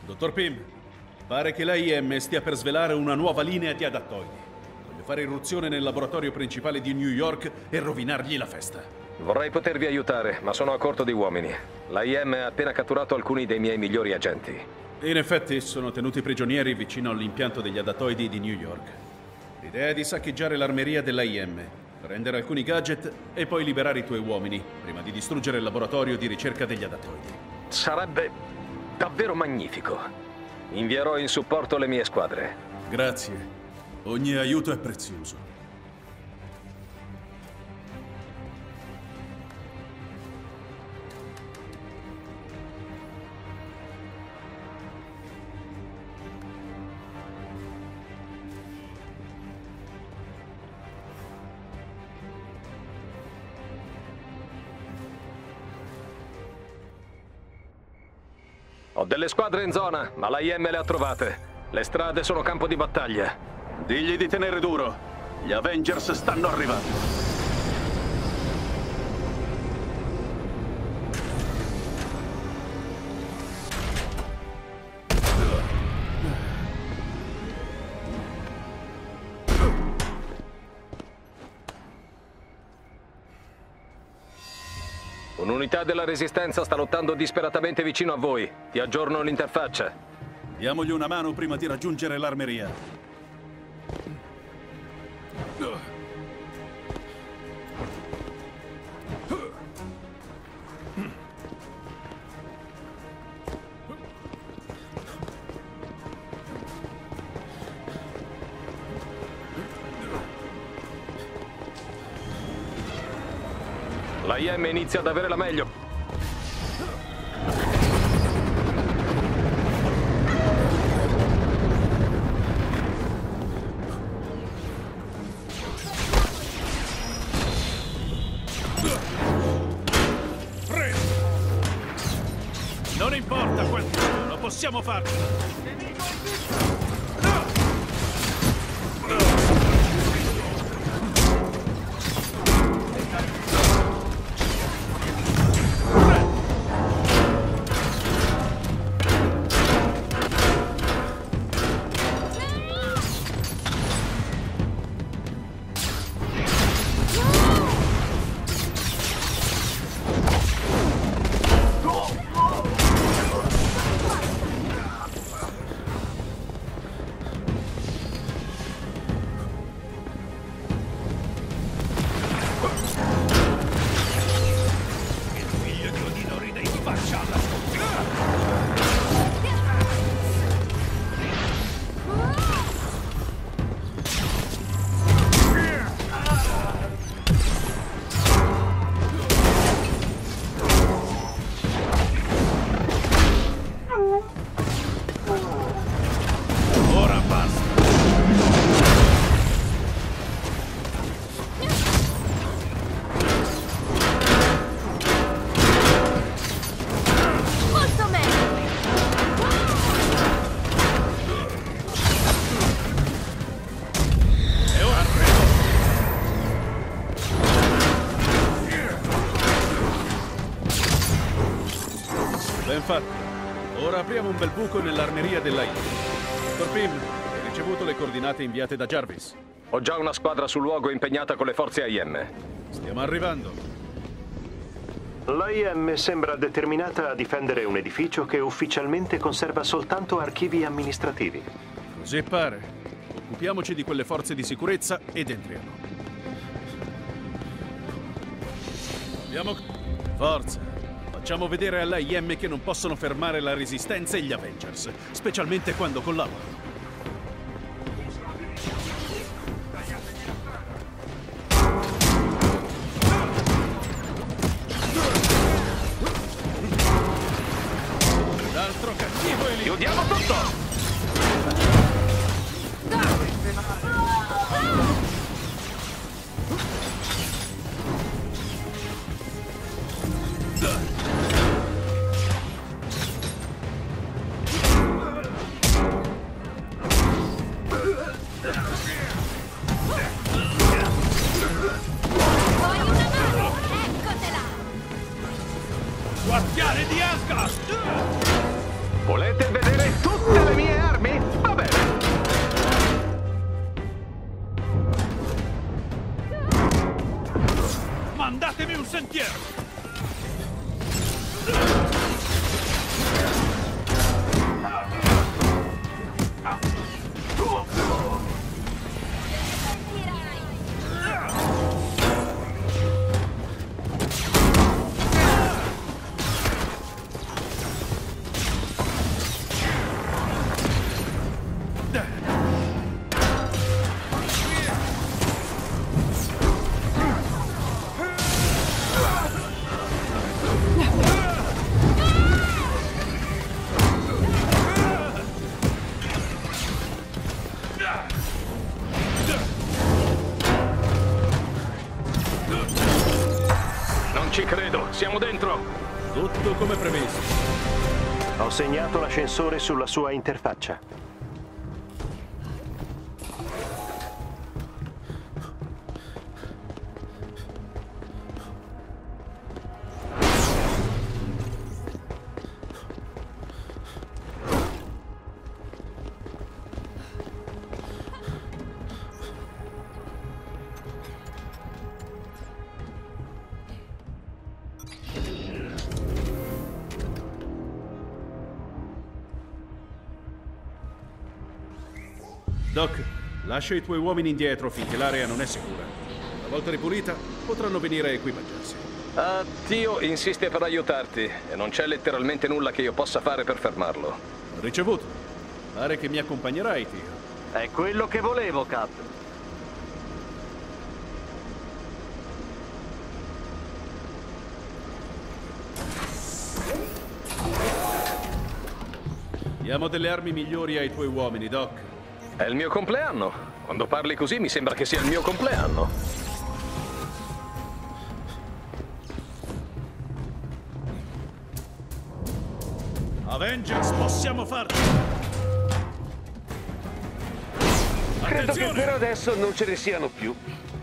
Dottor Pym, pare che l'AIM stia per svelare una nuova linea di adattoidi. Voglio fare irruzione nel laboratorio principale di New York e rovinargli la festa. Vorrei potervi aiutare, ma sono a corto di uomini. L'AIM ha appena catturato alcuni dei miei migliori agenti. In effetti, sono tenuti prigionieri vicino all'impianto degli adattoidi di New York. L'idea è di saccheggiare l'armeria dell'AIM, prendere alcuni gadget e poi liberare i tuoi uomini, prima di distruggere il laboratorio di ricerca degli adattoidi. Sarebbe davvero magnifico. Invierò in supporto le mie squadre. Grazie. Ogni aiuto è prezioso. Ho delle squadre in zona, ma l'AIM le ha trovate. Le strade sono campo di battaglia. Digli di tenere duro. Gli Avengers stanno arrivando. Un'unità della Resistenza sta lottando disperatamente vicino a voi. Ti aggiorno l'interfaccia. Diamogli una mano prima di raggiungere l'armeria. L'AIM inizia ad avere la meglio. Non importa quanto, lo possiamo farcela. Ben fatto. Ora apriamo un bel buco nell'armeria dell'AIM. Dottor Pym, hai ricevuto le coordinate inviate da Jarvis? Ho già una squadra sul luogo impegnata con le forze AIM. Stiamo arrivando. L'AIM sembra determinata a difendere un edificio che ufficialmente conserva soltanto archivi amministrativi. Così pare. Occupiamoci di quelle forze di sicurezza ed entriamo. Abbiamo... Forza! Facciamo vedere all'AIM che non possono fermare la Resistenza e gli Avengers, specialmente quando collaborano. L'altro cattivo è lì! Chiudiamo tutto! Guardiani di Asgard! Volete vedere Non ci credo, siamo dentro! Tutto come previsto. Ho segnato l'ascensore sulla sua interfaccia. Doc, lascia i tuoi uomini indietro finché l'area non è sicura. Una volta ripulita, potranno venire a equipaggiarsi. Ah, Tio insiste per aiutarti e non c'è letteralmente nulla che io possa fare per fermarlo. Ricevuto. Pare che mi accompagnerai, Tio. È quello che volevo, Cap. Diamo delle armi migliori ai tuoi uomini, Doc. È il mio compleanno. Quando parli così mi sembra che sia il mio compleanno. Avengers, possiamo farlo! Credo che Attenzione! per adesso non ce ne siano più.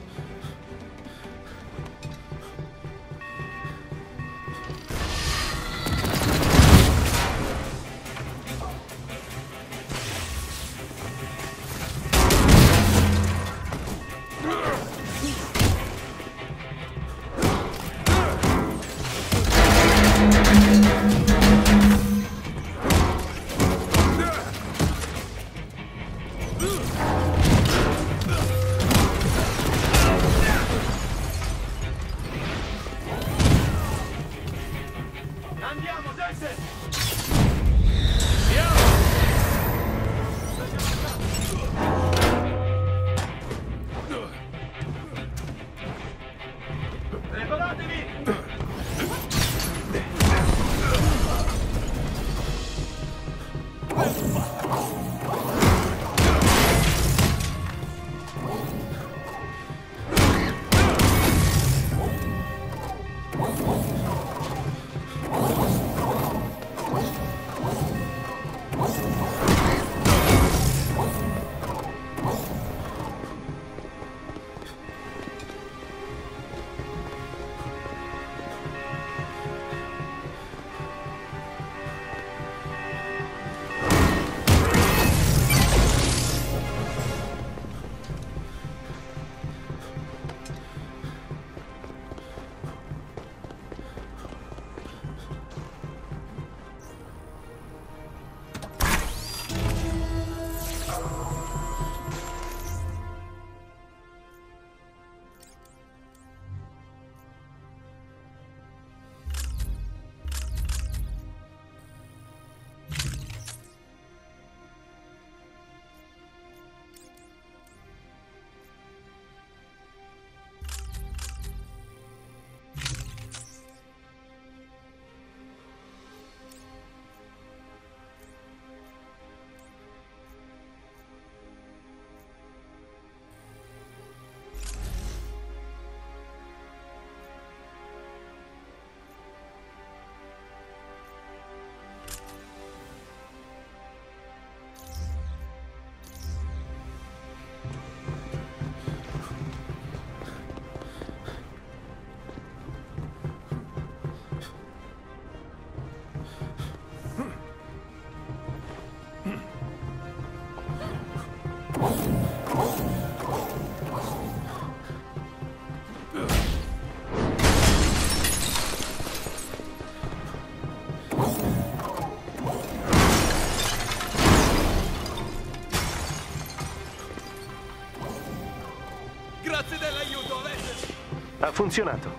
Grazie dell'aiuto, Avengers! Ha funzionato.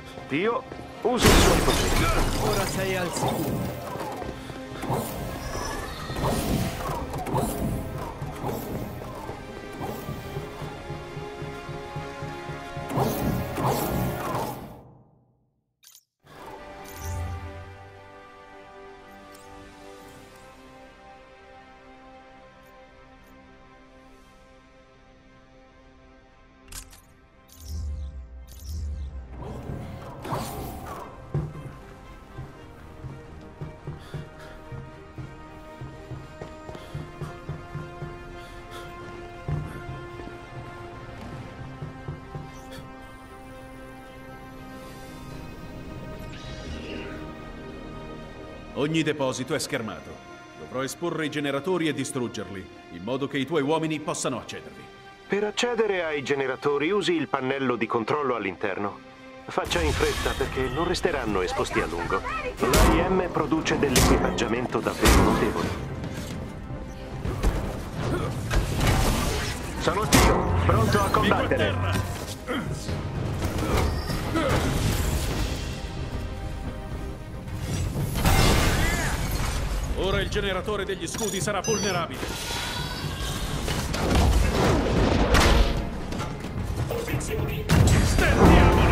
Io uso i suoi poteri. Ora sei al sicuro. Ogni deposito è schermato. Dovrò esporre i generatori e distruggerli, in modo che i tuoi uomini possano accedervi. Per accedere ai generatori usi il pannello di controllo all'interno. Faccia in fretta perché non resteranno esposti a lungo. L'AIM produce dell'equipaggiamento davvero notevole. Sono Tio, pronto a combattere. Ora il generatore degli scudi sarà vulnerabile. Posizioni. Stendiamoli!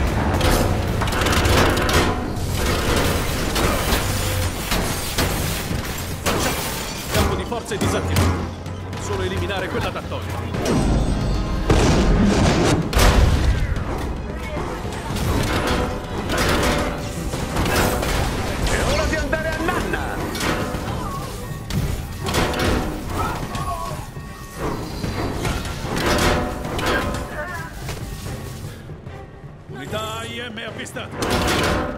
Campo di forza è disattivato. Solo eliminare quella da togliere. È ora di andare a nanna! Unità AIM avvistate.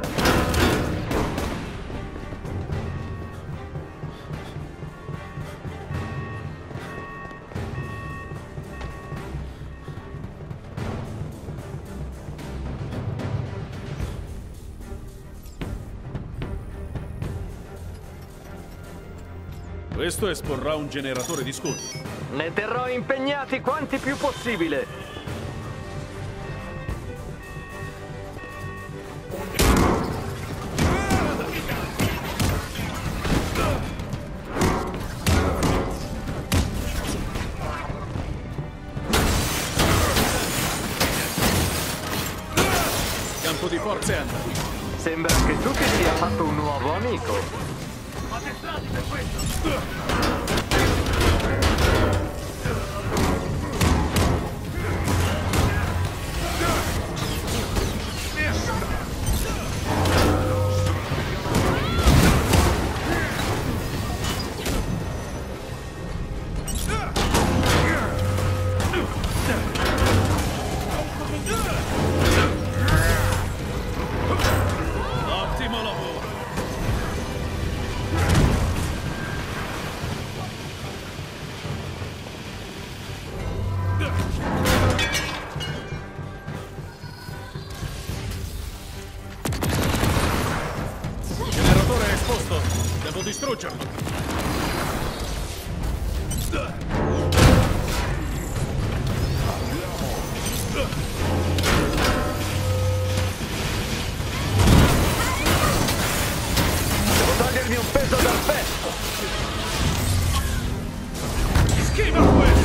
Questo esporrà un generatore di scudi. Ne terrò impegnati quanti più possibile. Campo di forza è andato. Sembra che tu ti sia fatto un nuovo amico. Ottimo lavoro. Il generatore è esposto. Devo distruggerlo. Devo togliermi un peso dal petto. Schiva questo!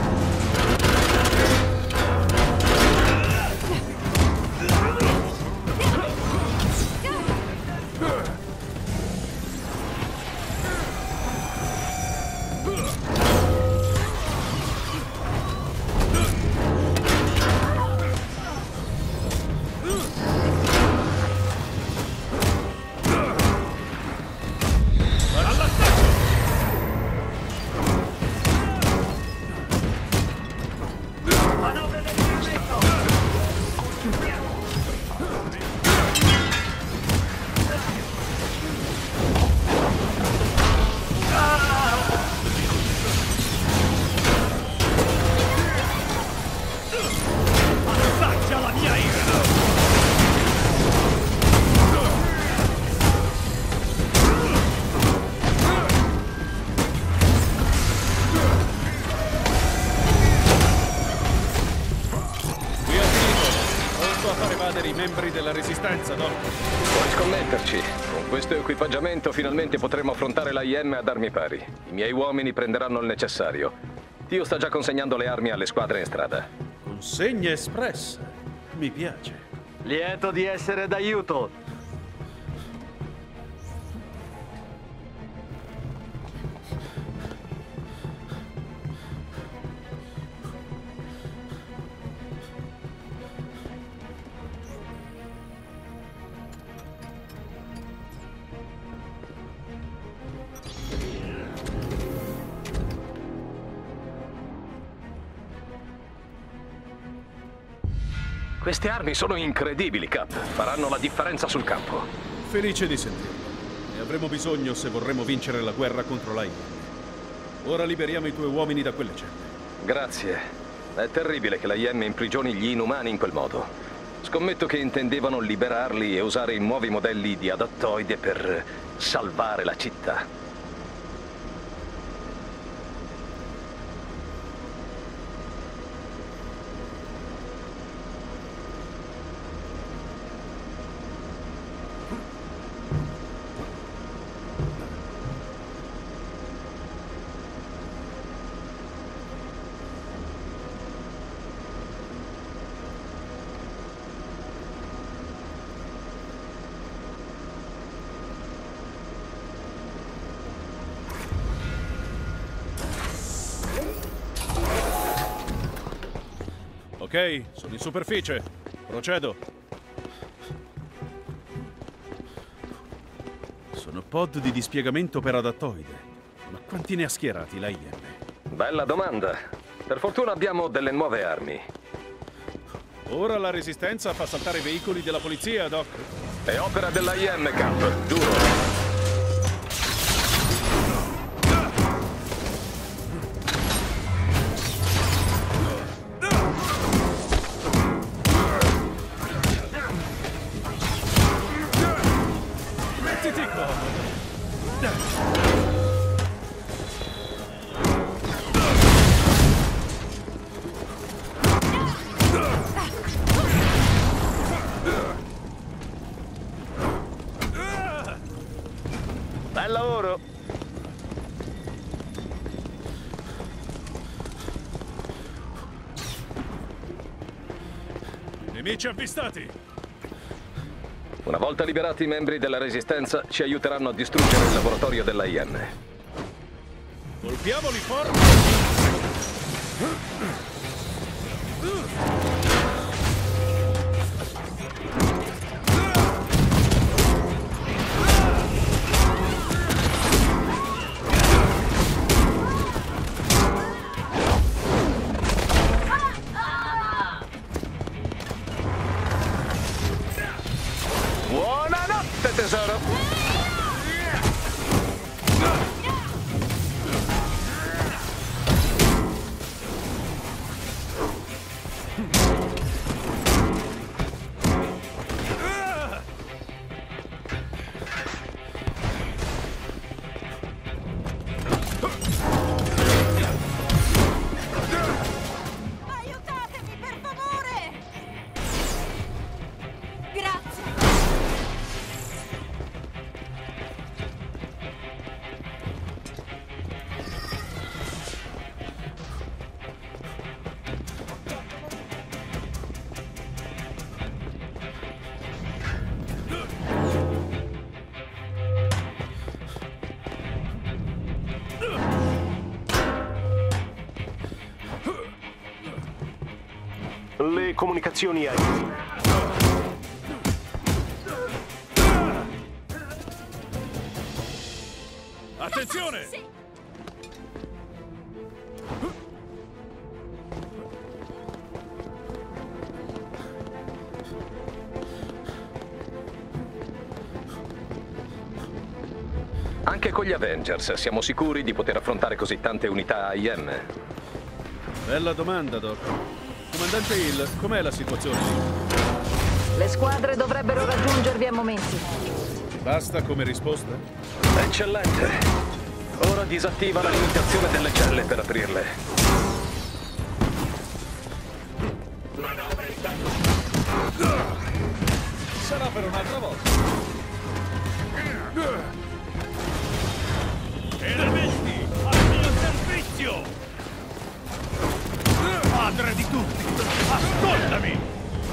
I membri della Resistenza, Doc. Puoi scommetterci. Con questo equipaggiamento finalmente potremo affrontare l'AIM ad armi pari. I miei uomini prenderanno il necessario. Tio sta già consegnando le armi alle squadre in strada. Consegna espressa. Mi piace. Lieto di essere d'aiuto. Queste armi sono incredibili, Cap. Faranno la differenza sul campo. Felice di sentirlo. E avremo bisogno se vorremmo vincere la guerra contro l'AIM. Ora liberiamo i tuoi uomini da quelle celle. Grazie. È terribile che la IM imprigioni gli inumani in quel modo. Scommetto che intendevano liberarli e usare i nuovi modelli di adattoide per salvare la città. Ok, sono in superficie. Procedo. Sono pod di dispiegamento per adattoide. Ma quanti ne ha schierati la IM? Bella domanda. Per fortuna abbiamo delle nuove armi. Ora la resistenza fa saltare i veicoli della polizia, Doc. È opera della IM, Cap, giuro. Bel lavoro! Nemici avvistati! Una volta liberati i membri della Resistenza, ci aiuteranno a distruggere il laboratorio della IM. Colpiamoli forte! Buonanotte, tesoro! Aiutatemi, per favore! Grazie! Le comunicazioni aeree. Attenzione! Sì. Anche con gli Avengers siamo sicuri di poter affrontare così tante unità AIM? Bella domanda, Doc. Comandante Hill, com'è la situazione lì? Le squadre dovrebbero raggiungervi a momenti. Basta come risposta? Eccellente! Ora disattiva la limitazione delle celle per aprirle. Sarà per un'altra volta. Elementi al mio servizio! Padre di tutti, ascoltami!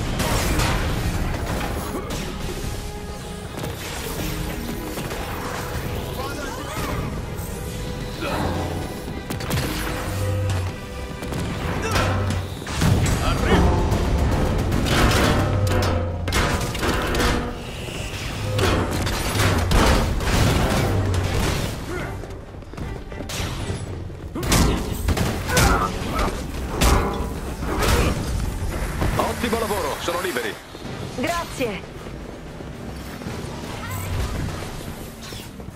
Ottimo lavoro, sono liberi. Grazie.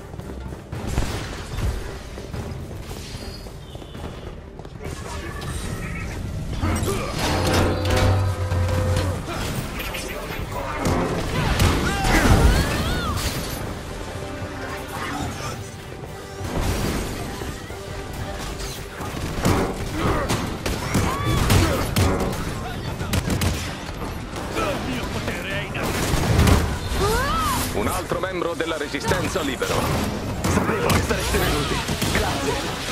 membro della Resistenza libero. Sapevo che sareste venuti. Grazie.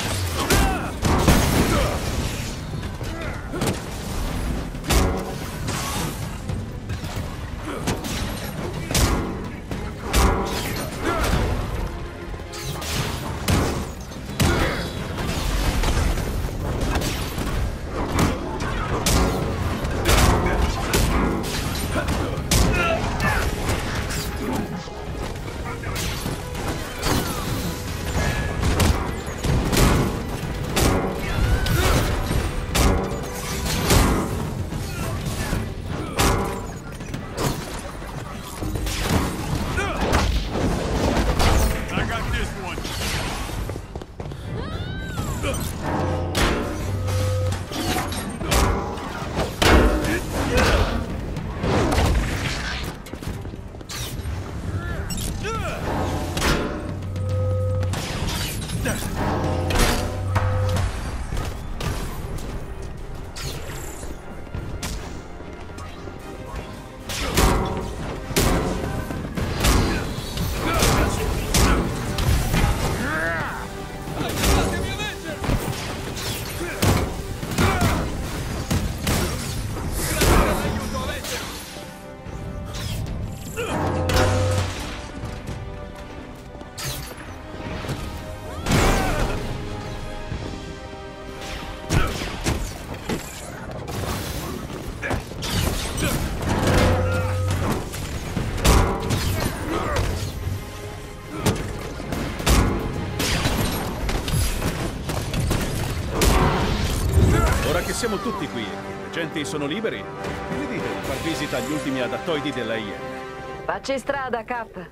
Ora che siamo tutti qui e i reggenti sono liberi, che ne dite di far visita agli ultimi adattoidi della IM? Facci strada, Cap.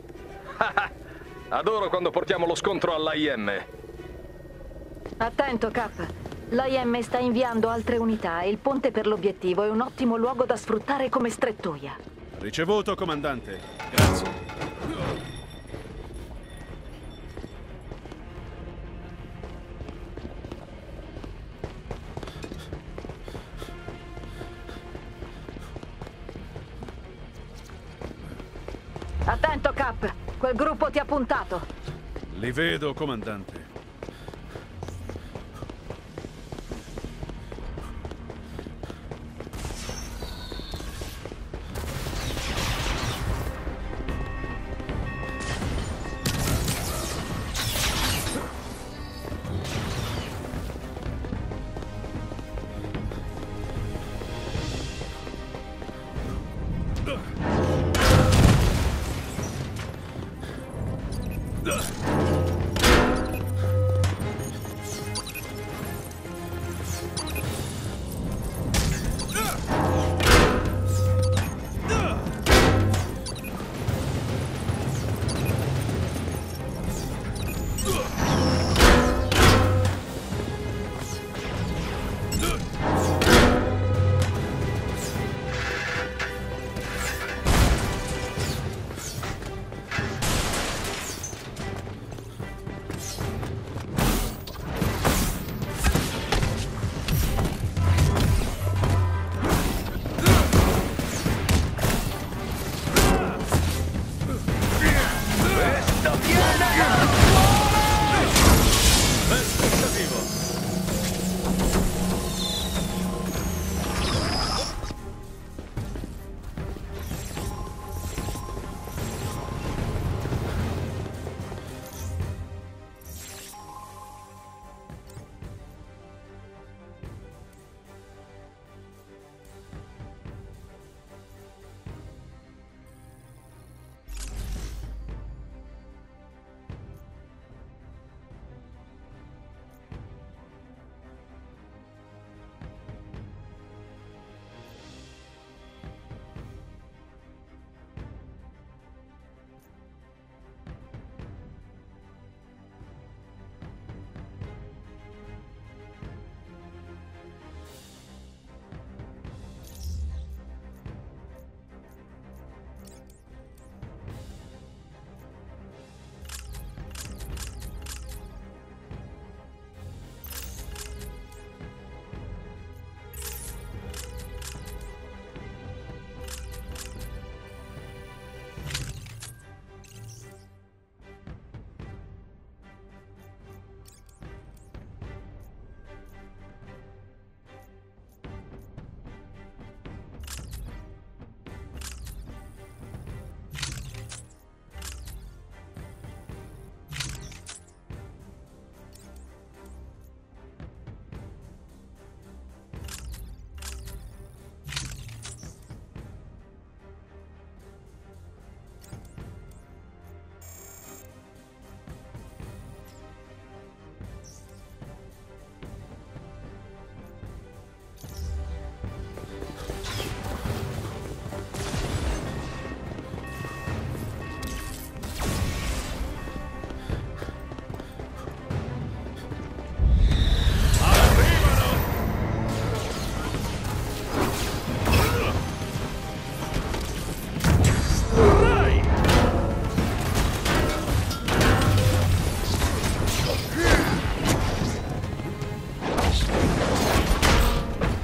Adoro quando portiamo lo scontro all'AIM. Attento, Cap. L'IM sta inviando altre unità e il ponte per l'obiettivo è un ottimo luogo da sfruttare come strettoia. Ricevuto, comandante. Grazie. Attento, Cap. Quel gruppo ti ha puntato. Li vedo, comandante.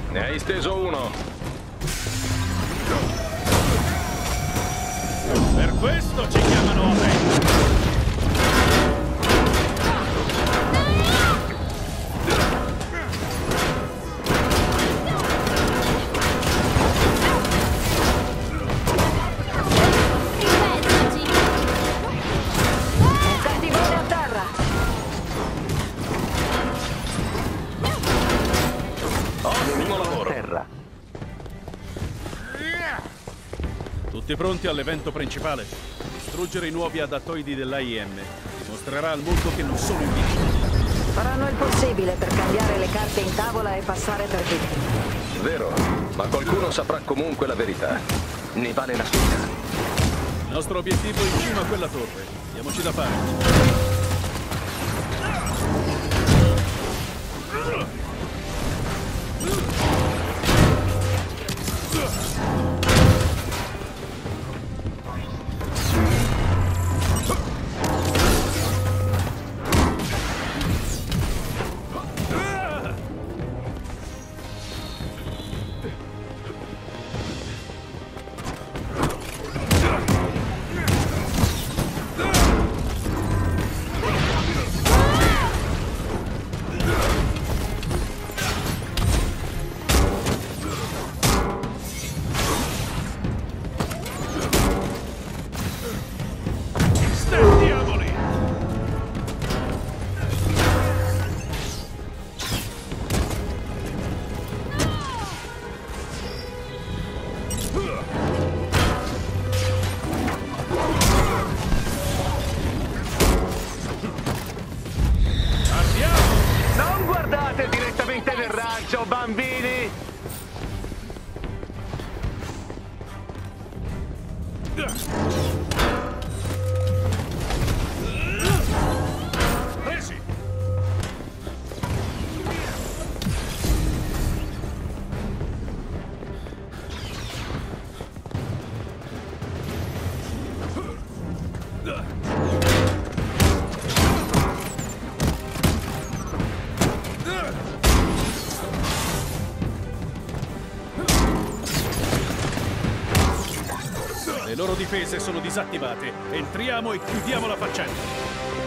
Ne hai steso uno. Per questo ci chiamano Avengers. Un cattivone a terra! Ottimo lavoro. Terra. Tutti pronti all'evento principale? Distruggere i nuovi adattoidi dell'AIM dimostrerà al mondo che non sono invincibili. Faranno il possibile per cambiare le carte in tavola e passare per vittime. Vero, ma qualcuno saprà comunque la verità. Ne vale la pena. Il nostro obiettivo è in cima a quella torre. Diamoci da fare. Non guardate direttamente nel rancio, bambini! Presi! Le loro difese sono disattivate. Entriamo e chiudiamo la faccenda.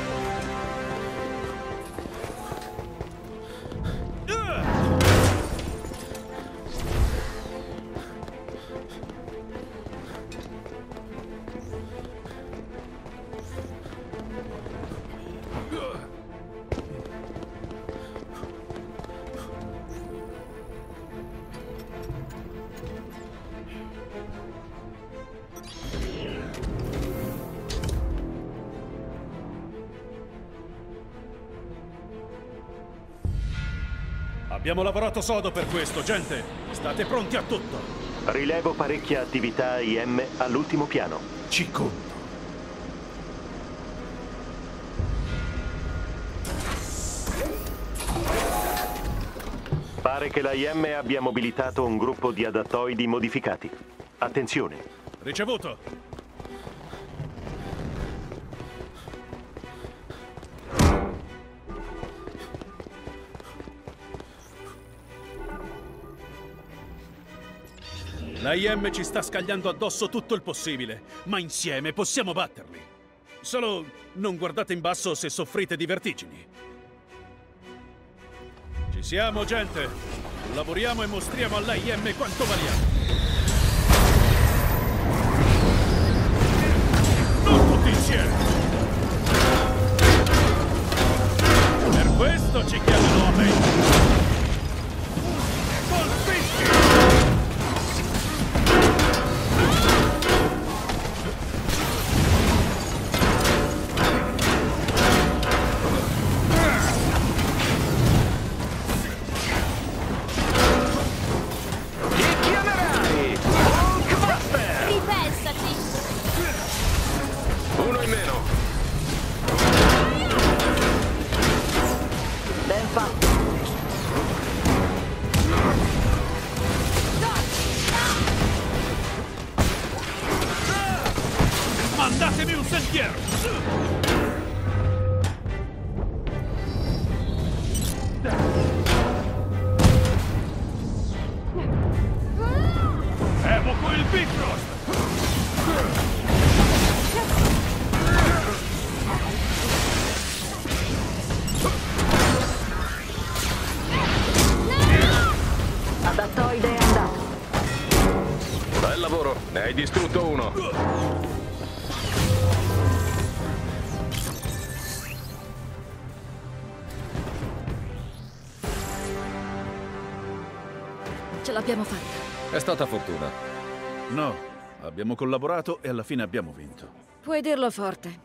Abbiamo lavorato sodo per questo, gente. State pronti a tutto. Rilevo parecchia attività IM all'ultimo piano. Ci conto. Pare che la IM abbia mobilitato un gruppo di adattoidi modificati. Attenzione. Ricevuto. L'AIM ci sta scagliando addosso tutto il possibile, ma insieme possiamo batterli. Solo non guardate in basso se soffrite di vertigini. Ci siamo, gente. Lavoriamo e mostriamo all'AIM quanto valiamo. Non tutti insieme. Per questo ci chiamano Avengers. Colpisci! Ripensati! Uno in meno. Ben fatto. adattatoide è andato. Bel lavoro, ne hai distrutto uno. Ce l'abbiamo fatta. È stata fortuna. No, abbiamo collaborato e alla fine abbiamo vinto. Puoi dirlo forte.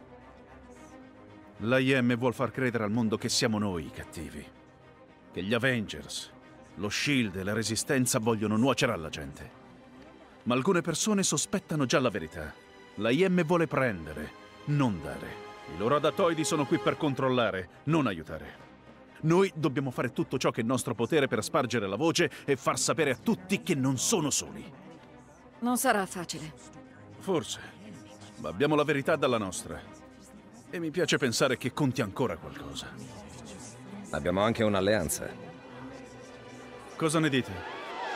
L'IM vuol far credere al mondo che siamo noi i cattivi. Che gli Avengers, lo Shield e la Resistenza vogliono nuocere alla gente. Ma alcune persone sospettano già la verità. L'IM vuole prendere, non dare. I loro adattatoidi sono qui per controllare, non aiutare. Noi dobbiamo fare tutto ciò che è in nostro potere per spargere la voce e far sapere a tutti che non sono soli. Non sarà facile. Forse, ma abbiamo la verità dalla nostra. E mi piace pensare che conti ancora qualcosa. Abbiamo anche un'alleanza. Cosa ne dite?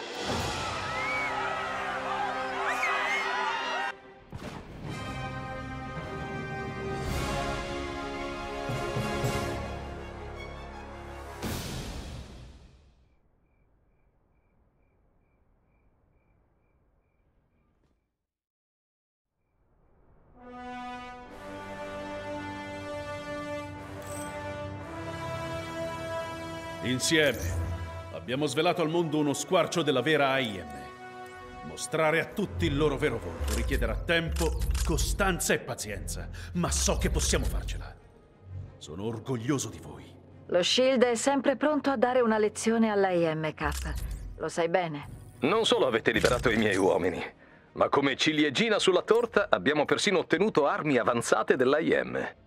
Insieme abbiamo svelato al mondo uno squarcio della vera AIM. Mostrare a tutti il loro vero volto richiederà tempo, costanza e pazienza, ma so che possiamo farcela. Sono orgoglioso di voi. Lo Shield è sempre pronto a dare una lezione all'AIM, Cap. Lo sai bene. Non solo avete liberato i miei uomini, ma come ciliegina sulla torta abbiamo persino ottenuto armi avanzate dell'AIM.